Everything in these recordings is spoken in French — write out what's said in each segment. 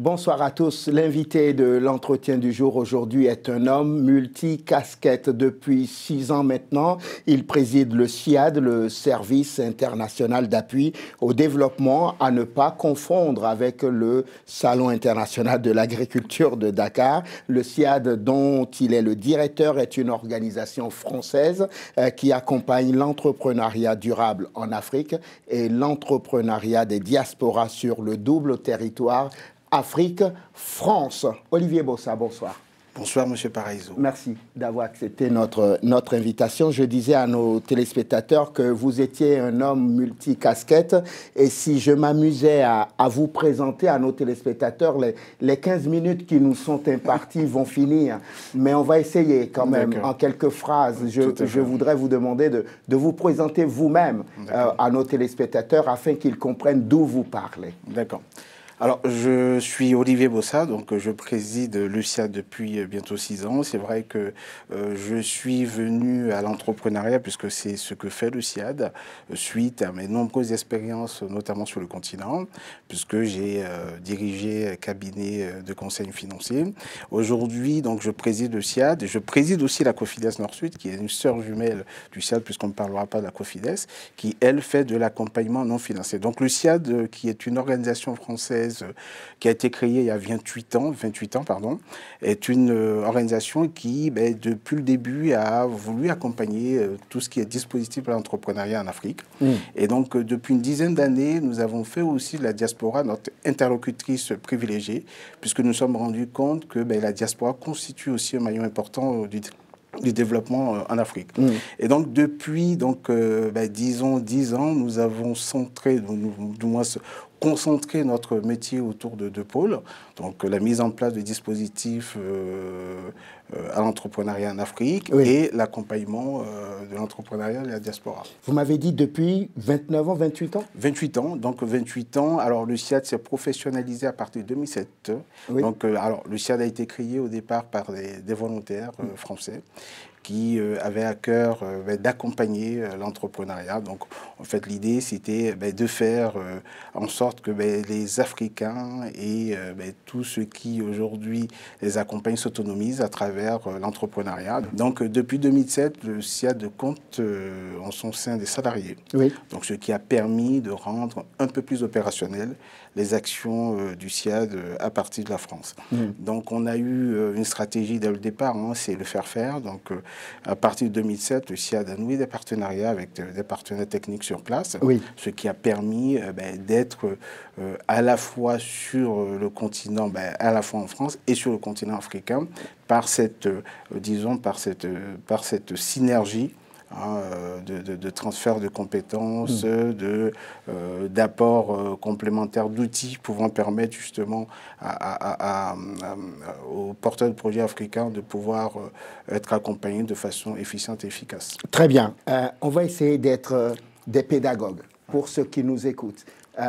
Bonsoir à tous. L'invité de l'entretien du jour aujourd'hui est un homme multicasquette. Depuis 6 ans maintenant, il préside le SIAD, le Service international d'appui au développement, à ne pas confondre avec le Salon international de l'agriculture de Dakar. Le SIAD, dont il est le directeur, est une organisation française qui accompagne l'entrepreneuriat durable en Afrique et l'entrepreneuriat des diasporas sur le double territoire Afrique-France. Olivier Bossa, bonsoir. Bonsoir, Monsieur Paraiso. Merci d'avoir accepté notre invitation. Je disais à nos téléspectateurs que vous étiez un homme multicasquette. Et si je m'amusais à vous présenter à nos téléspectateurs, les 15 minutes qui nous sont imparties vont finir. Mais on va essayer quand même, en quelques phrases. Je voudrais vous demander de vous présenter vous-même à nos téléspectateurs afin qu'ils comprennent d'où vous parlez. D'accord. Alors, je suis Olivier Bossa, donc je préside le SIAD depuis bientôt 6 ans. C'est vrai que je suis venu à l'entrepreneuriat, puisque c'est ce que fait le SIAD, suite à mes nombreuses expériences, notamment sur le continent, puisque j'ai dirigé un cabinet de conseil financier. Aujourd'hui, donc, je préside le SIAD, et je préside aussi la Cofides Nord-Sud, qui est une sœur jumelle du SIAD, puisqu'on ne parlera pas de la Cofides, qui, elle, fait de l'accompagnement non financier. Donc, le SIAD, qui est une organisation française qui a été créée il y a 28 ans, est une organisation qui, depuis le début, a voulu accompagner tout ce qui est dispositif à l'entrepreneuriat en Afrique. Et donc, depuis une dizaine d'années, nous avons fait aussi de la diaspora notre interlocutrice privilégiée, puisque nous nous sommes rendus compte que la diaspora constitue aussi un maillon important du développement en Afrique. Et donc, depuis, disons, 10 ans, nous avons centré, du moins concentrer notre métier autour de 2 pôles. Donc, la mise en place de dispositifs à l'entrepreneuriat en Afrique et l'accompagnement de l'entrepreneuriat de la diaspora. Vous m'avez dit depuis 29 ans, 28 ans 28 ans. Donc, 28 ans. Alors, le SIAD s'est professionnalisé à partir de 2007. Donc, alors, le SIAD a été créé au départ par des volontaires français qui avaient à cœur d'accompagner l'entrepreneuriat. Donc, en fait, l'idée, c'était de faire en sorte que les Africains et tous ceux qui, aujourd'hui, les accompagnent s'autonomisent à travers l'entrepreneuriat. Donc, depuis 2007, le SIAD compte en son sein des salariés. Donc, ce qui a permis de rendre un peu plus opérationnel les actions du SIAD à partir de la France. Donc, on a eu une stratégie dès le départ, c'est le faire. Donc, à partir de 2007, le SIAD a noué des partenariats avec des partenaires techniques sur place, ce qui a permis d'être à la fois sur le continent, à la fois en France et sur le continent africain, par cette, par cette synergie de transfert de compétences, d'apport complémentaire d'outils pouvant permettre justement aux porteurs de projets africains de pouvoir être accompagnés de façon efficiente et efficace. Très bien. On va essayer d'être des pédagogues pour ceux qui nous écoutent.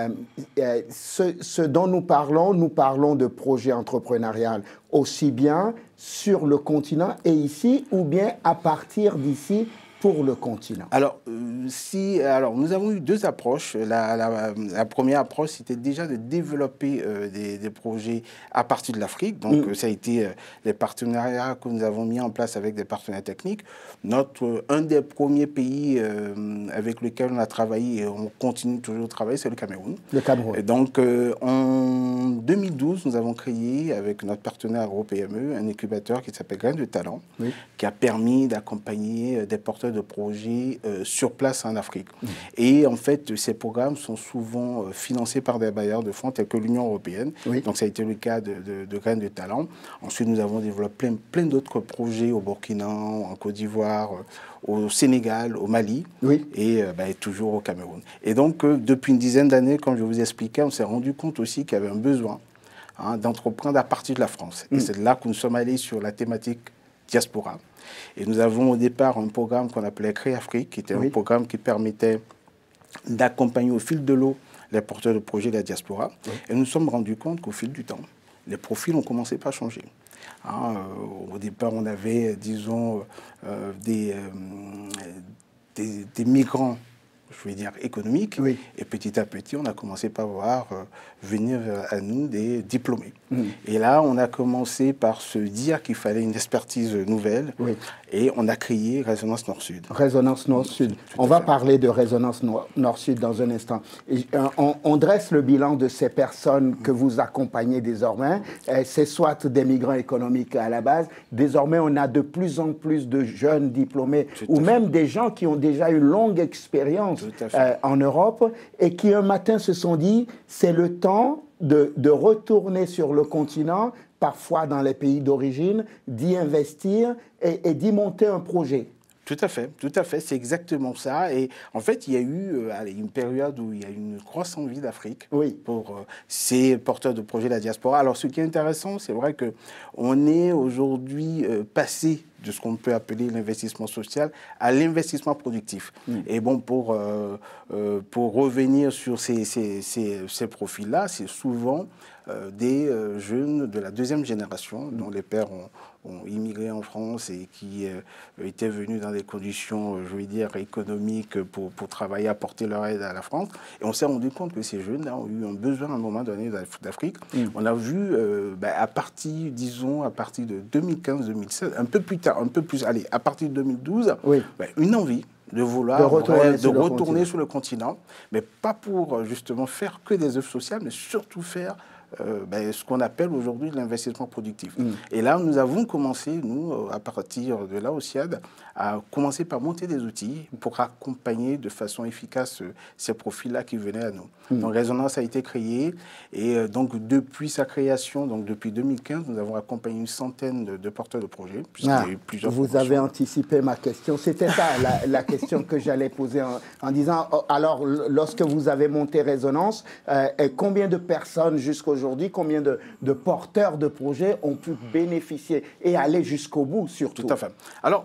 Ce dont nous parlons de projets entrepreneuriaux aussi bien sur le continent et ici, ou bien à partir d'ici pour le continent. Alors, nous avons eu 2 approches. La première approche, c'était déjà de développer des projets à partir de l'Afrique. Donc, ça a été les partenariats que nous avons mis en place avec des partenaires techniques. Un des premiers pays avec lequel on a travaillé et on continue toujours de travailler, c'est le Cameroun. Le Cameroun. Et donc, en 2012, nous avons créé avec notre partenaire AgroPME un incubateur qui s'appelle Graines de Talent, qui a permis d'accompagner des porteurs de projets sur place en Afrique. Et en fait, ces programmes sont souvent financés par des bailleurs de fonds tels que l'Union européenne. Donc, ça a été le cas de Graines de Talent. Ensuite, nous avons développé plein d'autres projets au Burkina, en Côte d'Ivoire, au Sénégal, au Mali et toujours au Cameroun. Et donc, depuis une dizaine d'années, comme je vous expliquais, on s'est rendu compte aussi qu'il y avait un besoin d'entreprendre à partir de la France. Et c'est là que nous sommes allés sur la thématique diaspora. Et nous avons au départ un programme qu'on appelait Créafrique, qui était un programme qui permettait d'accompagner au fil de l'eau les porteurs de projets de la diaspora. Et nous nous sommes rendus compte qu'au fil du temps, les profils ont commencé par changer. Au départ, on avait, disons, des migrants je vais dire, économique. Oui. Et petit à petit, on a commencé par voir venir à nous des diplômés. Et là, on a commencé par se dire qu'il fallait une expertise nouvelle. Oui. Et on a créé Résonance Nord-Sud. Résonance Nord-Sud. On va parler de Résonance Nord-Sud dans un instant. Et, on dresse le bilan de ces personnes que vous accompagnez désormais. C'est soit des migrants économiques à la base. Désormais, on a de plus en plus de jeunes diplômés ou même des gens qui ont déjà une longue expérience en Europe et qui un matin se sont dit, c'est le temps de retourner sur le continent, parfois dans les pays d'origine, d'y investir et d'y monter un projet. Tout à fait, c'est exactement ça. Et en fait, il y a eu une période où il y a eu une grosse envie d'Afrique pour ces porteurs de projets de la diaspora. Alors, ce qui est intéressant, c'est vrai qu'on est aujourd'hui passé de ce qu'on peut appeler l'investissement social à l'investissement productif. Et bon, pour revenir sur ces profils-là, c'est souvent des jeunes de la deuxième génération dont les pères ont immigré en France et qui étaient venus dans des conditions, je veux dire, économiques pour travailler, apporter leur aide à la France. Et on s'est rendu compte que ces jeunes-là ont eu un besoin à un moment donné d'Afrique. On a vu, à partir de 2015-2016, un peu plus tard, à partir de 2012, une envie de vouloir retourner sur le continent, mais pas pour justement faire que des œuvres sociales, mais surtout faire ce qu'on appelle aujourd'hui l'investissement productif. Et là, nous avons commencé, nous, à partir de là au SIAD, à commencer par monter des outils pour accompagner de façon efficace ces profils-là qui venaient à nous. Donc, Résonance a été créée et donc, depuis sa création, donc depuis 2015, nous avons accompagné une centaine de porteurs de projets. Vous avez anticipé ma question. C'était ça, la question que j'allais poser en disant, alors, lorsque vous avez monté Résonance, combien de personnes jusqu'aujourd'hui, combien de porteurs de projets ont pu bénéficier et aller jusqu'au bout, surtout? Tout à fait. Alors,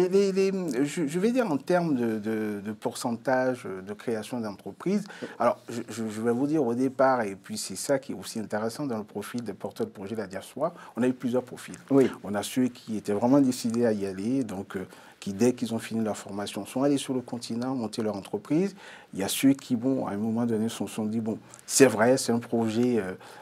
je vais dire en termes de pourcentage de création d'entreprises. Alors, je vais vous dire au départ, et puis c'est ça qui est aussi intéressant dans le profil des porteurs de projets de la diaspora, on a eu plusieurs profils. On a ceux qui étaient vraiment décidés à y aller, donc qui, dès qu'ils ont fini leur formation, sont allés sur le continent, monter leur entreprise. Il y a ceux qui, à un moment donné, se sont dit, c'est vrai, c'est un projet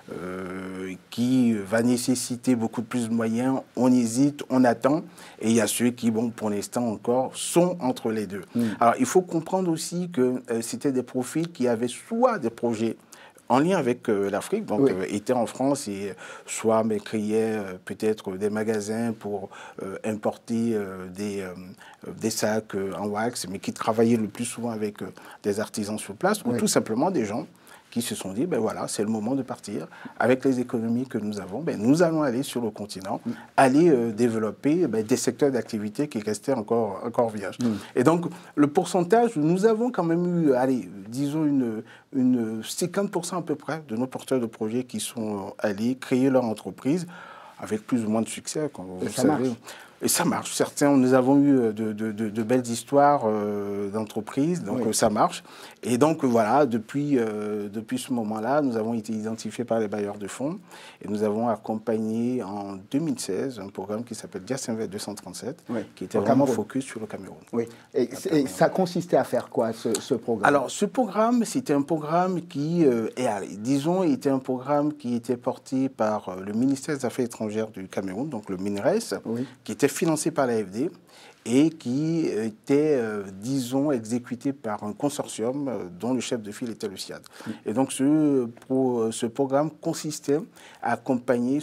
qui va nécessiter beaucoup plus de moyens, on hésite, on attend. Et il y a ceux qui, pour l'instant encore, sont entre les deux. Alors, il faut comprendre aussi que c'était des profils qui avaient soit des projets en lien avec l'Afrique, donc étaient en France et soit créaient peut-être des magasins pour importer des sacs en wax, mais qui travaillaient le plus souvent avec des artisans sur place, ou tout simplement des gens qui se sont dit, voilà, c'est le moment de partir. Avec les économies que nous avons, nous allons aller sur le continent, aller développer des secteurs d'activité qui restaient encore vierges. Et donc, le pourcentage, nous avons quand même eu, disons, une 50% à peu près de nos porteurs de projets qui sont allés créer leur entreprise avec plus ou moins de succès, comme vous le savez. Et ça marche. Certains, nous avons eu de belles histoires d'entreprises, donc ça marche. Et donc voilà, depuis ce moment-là, nous avons été identifiés par les bailleurs de fonds et nous avons accompagné en 2016 un programme qui s'appelle Diasinvest 237, qui était vraiment focus sur le Cameroun. Et ça consistait à faire quoi, ce programme? Alors, ce programme, c'était un programme qui, était un programme qui était porté par le ministère des Affaires étrangères du Cameroun, donc le MINRES, qui était financé par l'AFD et qui était, disons, exécuté par un consortium dont le chef de file était le SIAD. Et donc, ce programme consistait à accompagner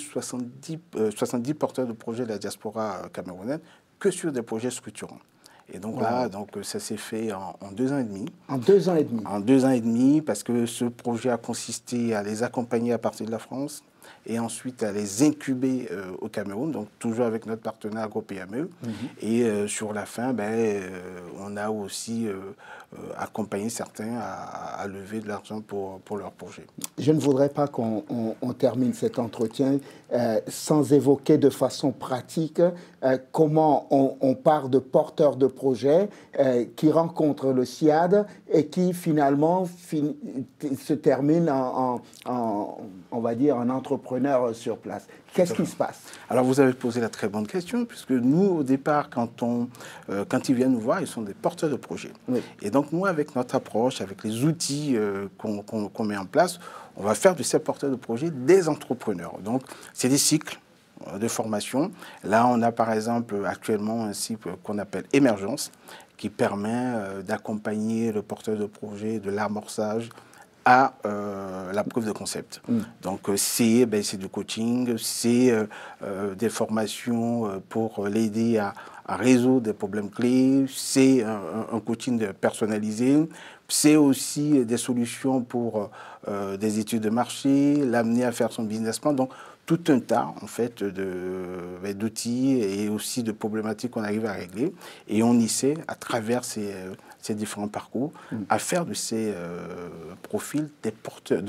70 porteurs de projets de la diaspora camerounaise que sur des projets structurants. Et donc là, ça s'est fait en 2 ans et demi. En 2 ans et demi? En 2 ans et demi, parce que ce projet a consisté à les accompagner à partir de la France et ensuite à les incuber au Cameroun, donc toujours avec notre partenaire AgroPME. Et sur la fin, on a aussi accompagné certains à lever de l'argent pour leur projet. Je ne voudrais pas qu'on termine cet entretien sans évoquer de façon pratique comment on part de porteurs de projets qui rencontrent le SIAD et qui finalement se terminent on va dire, en entreprise entrepreneurs sur place. Qu'est-ce qui se passe? Alors, vous avez posé la très bonne question, puisque nous, au départ, quand ils viennent nous voir, ils sont des porteurs de projets. Oui. Et donc, nous, avec notre approche, avec les outils qu'on met en place, on va faire de ces porteurs de projets des entrepreneurs. Donc, c'est des cycles de formation. Là, on a par exemple actuellement un cycle qu'on appelle Émergence, qui permet d'accompagner le porteur de projet de l'amorçage à la preuve de concept. Donc, c'est du coaching, c'est des formations pour l'aider à résoudre des problèmes clés, c'est un coaching personnalisé, c'est aussi des solutions pour des études de marché, l'amener à faire son business plan. Donc, tout un tas, en fait, d'outils et aussi de problématiques qu'on arrive à régler. Et on essaie, à travers ces différents parcours, à faire de ces profils des porteurs,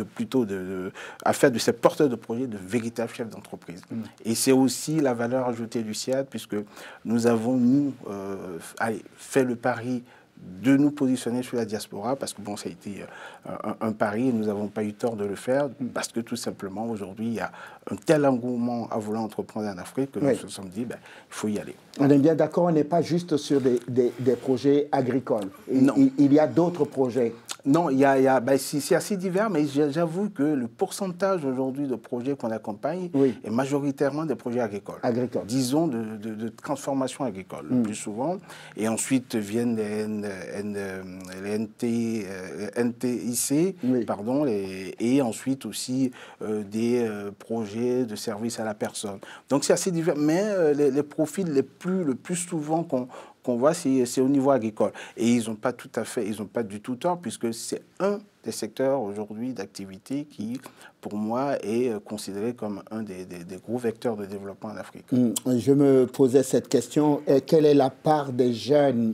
à faire de ces porteurs de projets de véritables chefs d'entreprise. Et c'est aussi la valeur ajoutée du SIAD, puisque nous avons, fait le pari de nous positionner sur la diaspora, parce que bon, ça a été un pari et nous n'avons pas eu tort de le faire, parce que tout simplement, aujourd'hui, il y a un tel engouement à vouloir entreprendre en Afrique que nous nous sommes dit, il faut y aller. On est bien d'accord, on n'est pas juste sur des projets agricoles. Non. Il y a d'autres projets. Non, c'est assez divers, mais j'avoue que le pourcentage aujourd'hui de projets qu'on accompagne est majoritairement des projets agricoles. Disons de transformation agricole, le plus souvent. Et ensuite viennent les NTIC, pardon, et ensuite aussi des projets de service à la personne. Donc c'est assez divers, mais les profils le plus souvent qu'on voit, c'est au niveau agricole. Et ils n'ont pas du tout tort, puisque c'est un des secteurs aujourd'hui d'activité qui, pour moi, est considéré comme un des gros vecteurs de développement en Afrique. Je me posais cette question. Quelle est la part des jeunes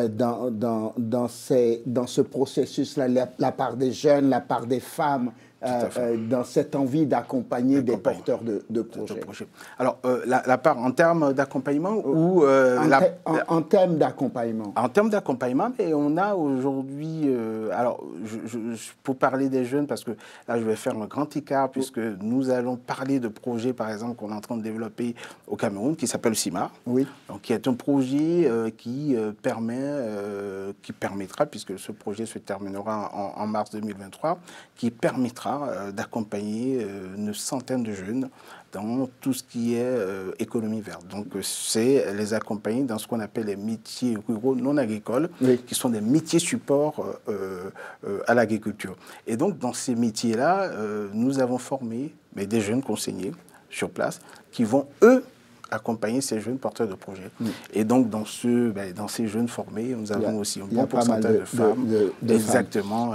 dans ce processus-là, la part des jeunes, la part des femmes dans cette envie d'accompagner des porteurs de projets? Alors, la part en termes d'accompagnement ou... en termes d'accompagnement. En termes d'accompagnement, mais on a aujourd'hui... alors, pour parler des jeunes, parce que là, je vais faire un grand écart, puisque nous allons parler de projets, par exemple, qu'on est en train de développer au Cameroun, qui s'appelle CIMA. Oui. Donc, qui est un projet qui permettra, puisque ce projet se terminera en mars 2023, qui permettra d'accompagner une centaine de jeunes dans tout ce qui est économie verte. Donc, c'est les accompagner dans ce qu'on appelle les métiers ruraux non agricoles, qui sont des métiers supports à l'agriculture. Et donc, dans ces métiers-là, nous avons formé des jeunes conseillers sur place qui vont, eux, accompagner ces jeunes porteurs de projets. Et donc, dans ces jeunes formés, nous avons aussi un bon pourcentage de femmes. Exactement.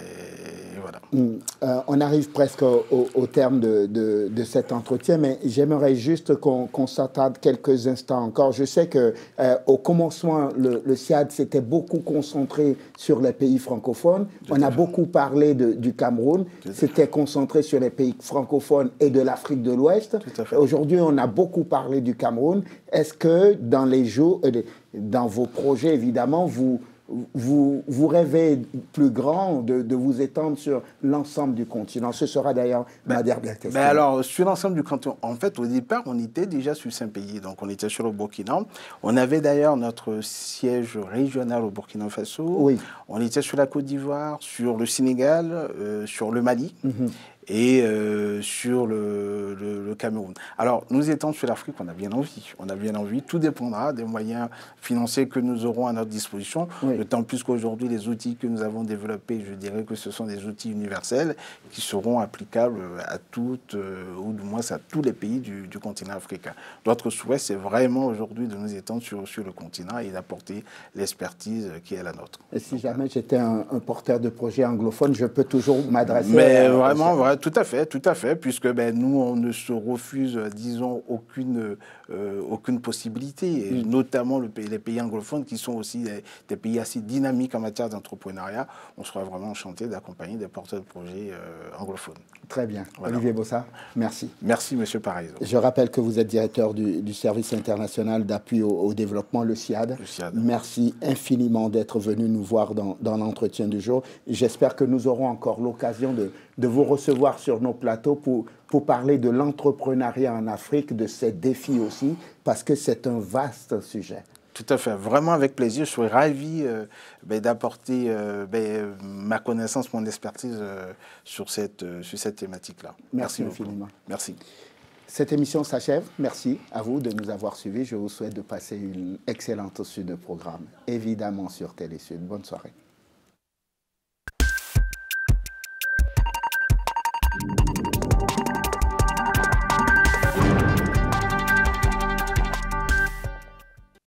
On arrive presque au terme de cet entretien, mais j'aimerais juste qu'on s'attarde quelques instants encore. Je sais qu'au commencement, le SIAD s'était beaucoup concentré sur les pays francophones. On a beaucoup parlé du Cameroun. C'était concentré sur les pays francophones et de l'Afrique de l'Ouest. Aujourd'hui, on a beaucoup parlé du Cameroun. Est-ce que dans vos projets, évidemment, vous rêvez plus grand de vous étendre sur l'ensemble du continent? Ce sera d'ailleurs ma dernière question. Alors, sur l'ensemble du continent, en fait, au départ, on était déjà sur 5 pays. Donc, on était sur le Burkina. On avait d'ailleurs notre siège régional au Burkina Faso. Oui. On était sur la Côte d'Ivoire, sur le Sénégal, sur le Mali. Et sur le Cameroun. Alors, nous étant sur l'Afrique, on a bien envie. Tout dépendra des moyens financiers que nous aurons à notre disposition. D'autant plus qu'aujourd'hui, les outils que nous avons développés, je dirais que ce sont des outils universels qui seront applicables à toutes, ou du moins à tous les pays du continent africain. Notre souhait, c'est vraiment aujourd'hui de nous étendre sur le continent et d'apporter l'expertise qui est la nôtre. Et si jamais j'étais un porteur de projet anglophone, je peux toujours m'adresser Mais vraiment, tout à fait, puisque nous, on ne se refuse, disons, aucune possibilité, et notamment les pays anglophones qui sont aussi des pays assez dynamiques en matière d'entrepreneuriat. On sera vraiment enchanté d'accompagner des porteurs de projets anglophones. Très bien. Voilà. Olivier Bossard, merci. Merci, monsieur Paraiso. Je rappelle que vous êtes directeur du service international d'appui au développement, le SIAD. Merci infiniment d'être venu nous voir dans l'entretien du jour. J'espère que nous aurons encore l'occasion de de vous recevoir sur nos plateaux pour parler de l'entrepreneuriat en Afrique, de ses défis aussi, parce que c'est un vaste sujet. Tout à fait, vraiment avec plaisir. Je suis ravi d'apporter ma connaissance, mon expertise sur cette thématique-là. Merci infiniment. Merci. Cette émission s'achève. Merci à vous de nous avoir suivis. Je vous souhaite de passer une excellente suite de programme, évidemment sur Télé Sud. Bonne soirée.